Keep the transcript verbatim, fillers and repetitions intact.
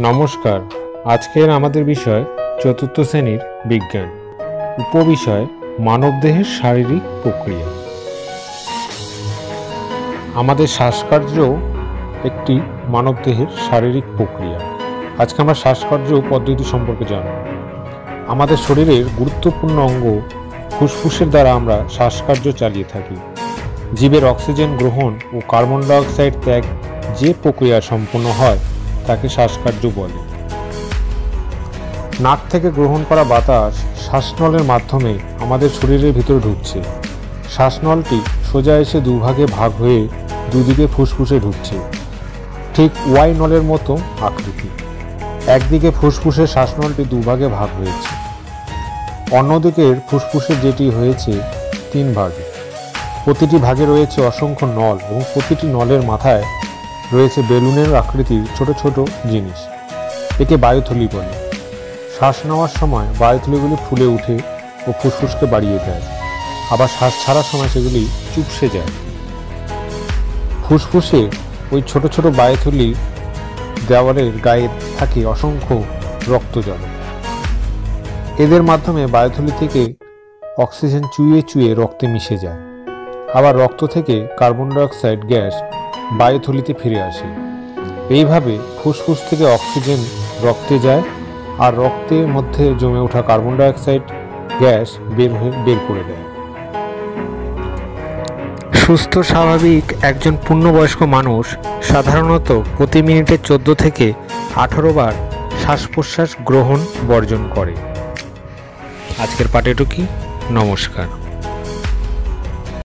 নমস্কার। আজকের আমাদের বিষয় চতুর্থ শ্রেণীর বিজ্ঞান, উপবিষয় মানবদেহের শারীরিক প্রক্রিয়া। আমাদের শ্বাসকার্য একটি মানবদেহের শারীরিক প্রক্রিয়া। আজকে আমরা শ্বাসকার্য পদ্ধতি সম্পর্কে জানব। আমাদের শরীরের গুরুত্বপূর্ণ অঙ্গ ফুসফুসের দ্বারা আমরা শ্বাসকার্য চালিয়ে থাকি। জীবের অক্সিজেন গ্রহণ ও কার্বন ডাইঅক্সাইড ত্যাগ যে প্রক্রিয়া সম্পন্ন হয় তাকে শ্বাসকার্য বলে। নাক থেকে গ্রহণ করা বাতাস শ্বাসনলের মাধ্যমে আমাদের শরীরের ভিতরে ঢুকছে। শ্বাসনলটি সোজা এসে দুভাগে ভাগ হয়ে দুদিকে ফুসফুসে ঢুকছে, ঠিক ওয়াই নলের মতো আকৃতি। একদিকে ফুসফুসের শ্বাসনলটি দুভাগে ভাগ হয়েছে, অন্যদিকের ফুসফুসের যেটি হয়েছে তিন ভাগে। প্রতিটি ভাগে রয়েছে অসংখ্য নল এবং প্রতিটি নলের মাথায় রয়েছে বেলুনের আকৃতির ছোট ছোট জিনিস। একে বায়ুথলি বলে। শ্বাস নেওয়ার সময় বায়ুথলিগুলি ফুলে উঠে ও ফুসফুসকে বাড়িয়ে দেয়, আবার শ্বাস ছাড়ার সময় সেগুলি চুপসে যায়। ফুসফুসে ওই ছোট ছোট বায়ুথলি দেওয়ালের গায়ে থাকে অসংখ্য রক্তজল। এদের মাধ্যমে বায়ুথলি থেকে অক্সিজেন চুইয়ে চুইয়ে রক্তে মিশে যায়, আবার রক্ত থেকে কার্বন ডাইঅক্সাইড গ্যাস বায়ুথলিতে ফিরে আসে। এইভাবে ফুসফুস থেকে অক্সিজেন রক্তে যায় আর রক্তের মধ্যে জমে ওঠা কার্বন ডাইঅক্সাইড গ্যাস বের হয়ে বের করে দেয়। সুস্থ স্বাভাবিক একজন পূর্ণবয়স্ক মানুষ সাধারণত প্রতি মিনিটে চোদ্দ থেকে আঠারো বার শ্বাস প্রশ্বাস গ্রহণ বর্জন করে। আজকের পাঠ এটুকুই। নমস্কার।